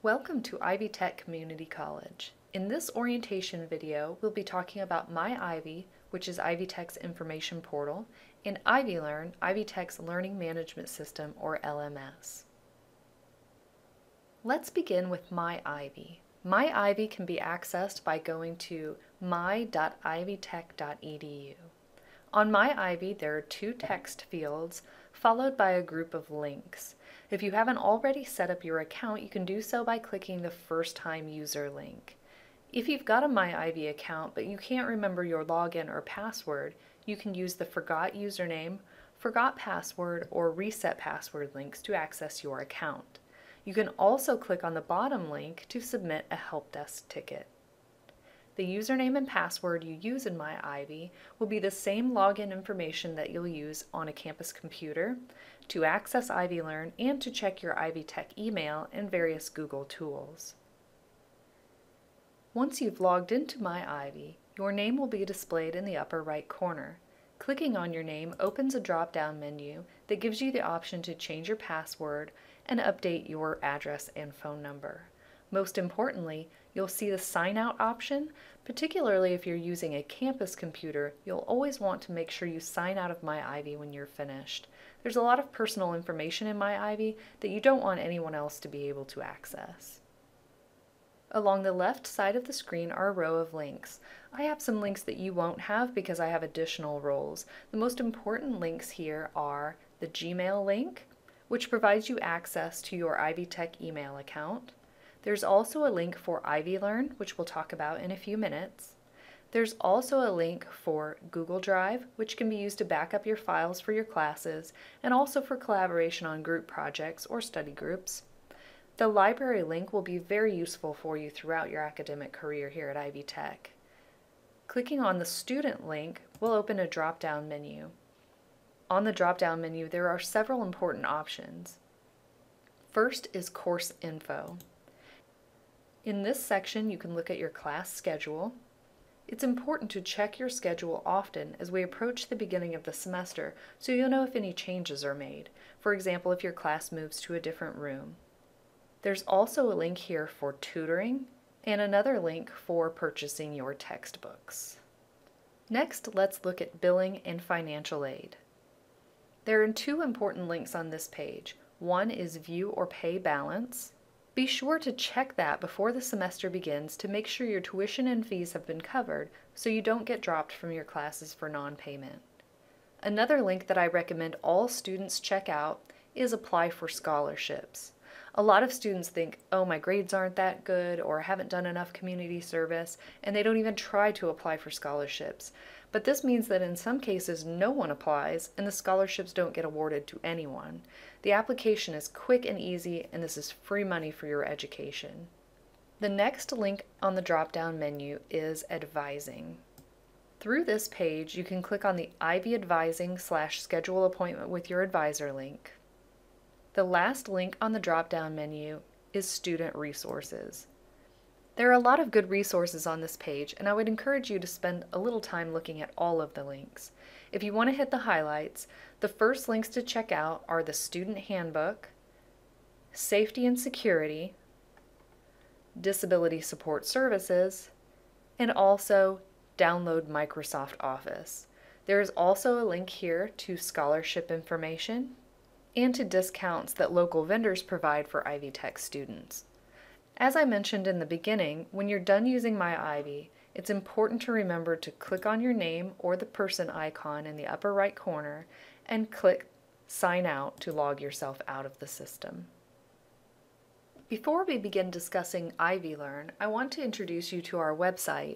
Welcome to Ivy Tech Community College. In this orientation video, we'll be talking about MyIvy, which is Ivy Tech's information portal, and IvyLearn, Ivy Tech's learning management system, or LMS. Let's begin with MyIvy. MyIvy can be accessed by going to my.ivytech.edu. On MyIvy, there are two text fields followed by a group of links. If you haven't already set up your account, you can do so by clicking the First Time User link. If you've got a MyIvy account but you can't remember your login or password, you can use the Forgot Username, Forgot Password, or Reset Password links to access your account. You can also click on the bottom link to submit a help desk ticket. The username and password you use in MyIvy will be the same login information that you'll use on a campus computer, to access IvyLearn, and to check your Ivy Tech email and various Google tools. Once you've logged into MyIvy, your name will be displayed in the upper right corner. Clicking on your name opens a drop-down menu that gives you the option to change your password and update your address and phone number. Most importantly, you'll see the Sign Out option. Particularly if you're using a campus computer, you'll always want to make sure you sign out of MyIvy when you're finished. There's a lot of personal information in MyIvy that you don't want anyone else to be able to access. Along the left side of the screen are a row of links. I have some links that you won't have because I have additional roles. The most important links here are the Gmail link, which provides you access to your Ivy Tech email account. There's also a link for IvyLearn, which we'll talk about in a few minutes. There's also a link for Google Drive, which can be used to back up your files for your classes and also for collaboration on group projects or study groups. The library link will be very useful for you throughout your academic career here at Ivy Tech. Clicking on the student link will open a drop-down menu. On the drop-down menu, there are several important options. First is Course Info. In this section, you can look at your class schedule. It's important to check your schedule often as we approach the beginning of the semester so you'll know if any changes are made. For example, if your class moves to a different room. There's also a link here for tutoring and another link for purchasing your textbooks. Next, let's look at billing and financial aid. There are two important links on this page. One is View or Pay Balance. Be sure to check that before the semester begins to make sure your tuition and fees have been covered so you don't get dropped from your classes for non-payment. Another link that I recommend all students check out is Apply for Scholarships. A lot of students think, oh, my grades aren't that good, or I haven't done enough community service, and they don't even try to apply for scholarships. But this means that in some cases no one applies and the scholarships don't get awarded to anyone. The application is quick and easy, and this is free money for your education. The next link on the drop-down menu is Advising. Through this page, you can click on the Ivy Advising / Schedule Appointment with Your Advisor link. The last link on the drop-down menu is Student Resources. There are a lot of good resources on this page, and I would encourage you to spend a little time looking at all of the links. If you want to hit the highlights, the first links to check out are the Student Handbook, Safety and Security, Disability Support Services, and also download Microsoft Office. There is also a link here to scholarship information and to discounts that local vendors provide for Ivy Tech students. As I mentioned in the beginning, when you're done using MyIvy, it's important to remember to click on your name or the person icon in the upper right corner and click Sign Out to log yourself out of the system. Before we begin discussing IvyLearn, I want to introduce you to our website,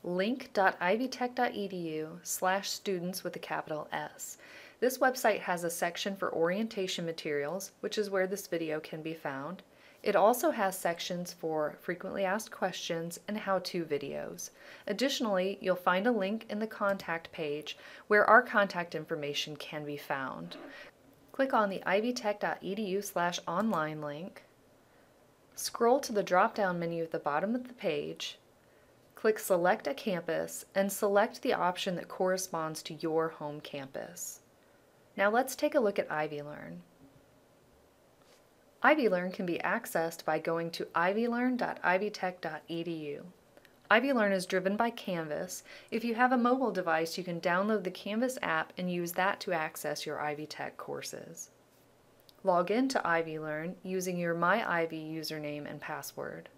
link.ivytech.edu/students with a capital S. This website has a section for orientation materials, which is where this video can be found. It also has sections for frequently asked questions and how-to videos. Additionally, you'll find a link in the contact page where our contact information can be found. Click on the ivytech.edu/online link, scroll to the drop-down menu at the bottom of the page, click Select a Campus, and select the option that corresponds to your home campus. Now let's take a look at IvyLearn. IvyLearn can be accessed by going to ivylearn.ivytech.edu. IvyLearn is driven by Canvas. If you have a mobile device, you can download the Canvas app and use that to access your Ivy Tech courses. Log in to IvyLearn using your MyIvy username and password.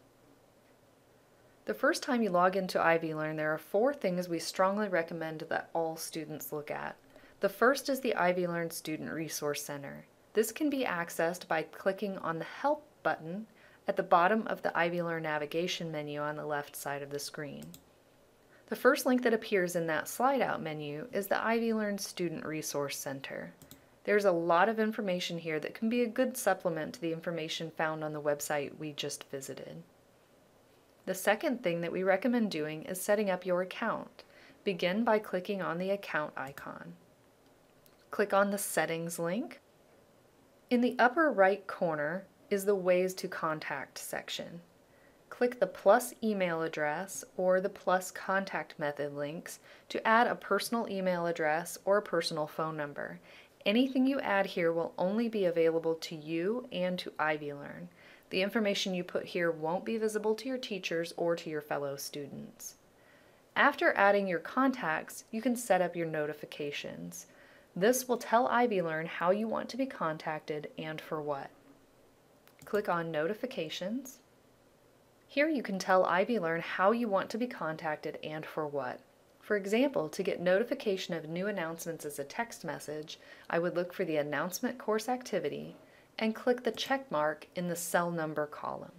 The first time you log into IvyLearn, there are 4 things we strongly recommend that all students look at. The first is the IvyLearn Student Resource Center. This can be accessed by clicking on the Help button at the bottom of the IvyLearn navigation menu on the left side of the screen. The first link that appears in that slide-out menu is the IvyLearn Student Resource Center. There's a lot of information here that can be a good supplement to the information found on the website we just visited. The second thing that we recommend doing is setting up your account. Begin by clicking on the account icon. Click on the Settings link. In the upper right corner is the Ways to Contact section. Click the plus email address or the plus contact method links to add a personal email address or a personal phone number. Anything you add here will only be available to you and to IvyLearn. The information you put here won't be visible to your teachers or to your fellow students. After adding your contacts, you can set up your notifications. This will tell IvyLearn how you want to be contacted and for what. Click on Notifications. Here you can tell IvyLearn how you want to be contacted and for what. For example, to get notification of new announcements as a text message, I would look for the Announcement Course Activity and click the check mark in the cell number column.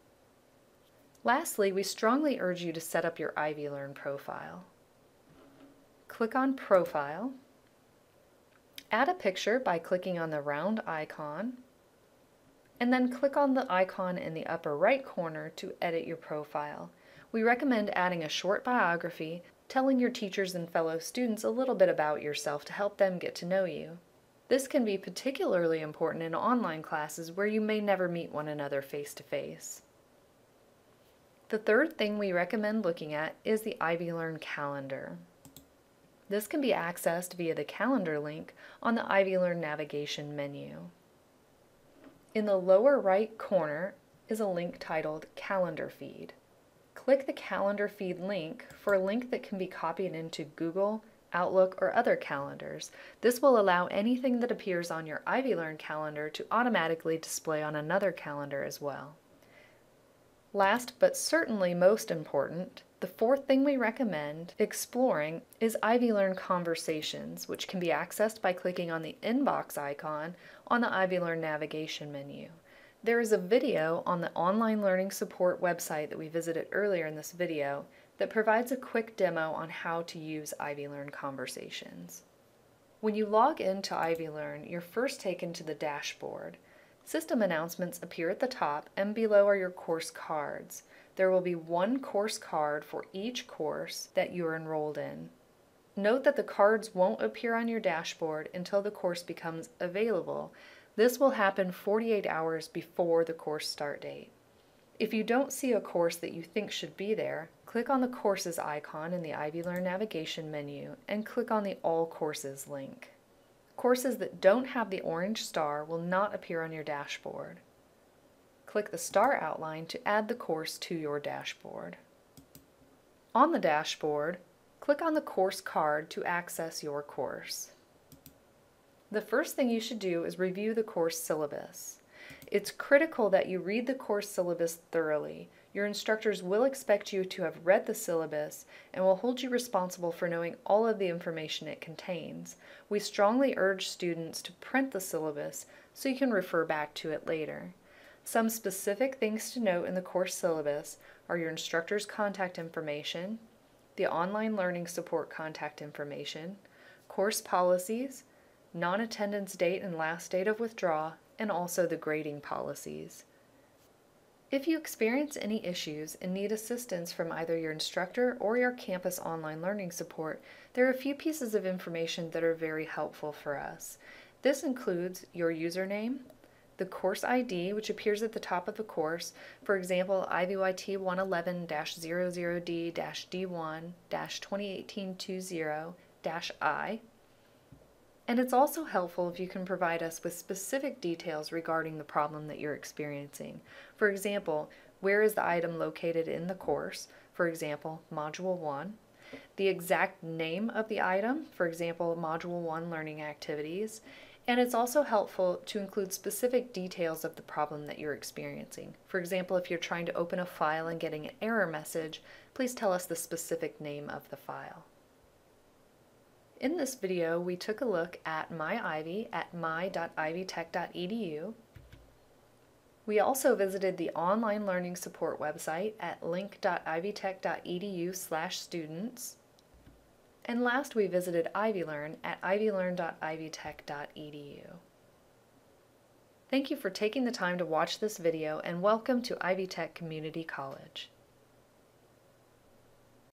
Lastly, we strongly urge you to set up your IvyLearn profile. Click on Profile. Add a picture by clicking on the round icon, and then click on the icon in the upper right corner to edit your profile. We recommend adding a short biography, telling your teachers and fellow students a little bit about yourself to help them get to know you. This can be particularly important in online classes where you may never meet one another face-to-face. The third thing we recommend looking at is the IvyLearn calendar. This can be accessed via the calendar link on the IvyLearn navigation menu. In the lower right corner is a link titled Calendar Feed. Click the Calendar Feed link for a link that can be copied into Google, Outlook, or other calendars. This will allow anything that appears on your IvyLearn calendar to automatically display on another calendar as well. Last but certainly most important, the fourth thing we recommend exploring is IvyLearn Conversations, which can be accessed by clicking on the inbox icon on the IvyLearn navigation menu. There is a video on the online learning support website that we visited earlier in this video that provides a quick demo on how to use IvyLearn Conversations. When you log into IvyLearn, you're first taken to the dashboard. System announcements appear at the top, and below are your course cards. There will be one course card for each course that you are enrolled in. Note that the cards won't appear on your dashboard until the course becomes available. This will happen 48 hours before the course start date. If you don't see a course that you think should be there, click on the Courses icon in the IvyLearn navigation menu and click on the All Courses link. Courses that don't have the orange star will not appear on your dashboard. Click the star outline to add the course to your dashboard. On the dashboard, click on the course card to access your course. The first thing you should do is review the course syllabus. It's critical that you read the course syllabus thoroughly. Your instructors will expect you to have read the syllabus and will hold you responsible for knowing all of the information it contains. We strongly urge students to print the syllabus so you can refer back to it later. Some specific things to note in the course syllabus are your instructor's contact information, the online learning support contact information, course policies, non-attendance date and last date of withdrawal, and also the grading policies. If you experience any issues and need assistance from either your instructor or your campus online learning support, there are a few pieces of information that are very helpful for us. This includes your username, the course ID, which appears at the top of the course, for example, IVYT 111-00D-D1-2018-20-I, And it's also helpful if you can provide us with specific details regarding the problem that you're experiencing. For example, where is the item located in the course? For example, Module 1. The exact name of the item, for example, Module 1 Learning Activities. And it's also helpful to include specific details of the problem that you're experiencing. For example, if you're trying to open a file and getting an error message, please tell us the specific name of the file. In this video, we took a look at MyIvy at my.ivytech.edu. We also visited the online learning support website at link.ivytech.edu/students. And last, we visited IvyLearn at ivylearn.ivytech.edu. Thank you for taking the time to watch this video, and welcome to Ivy Tech Community College.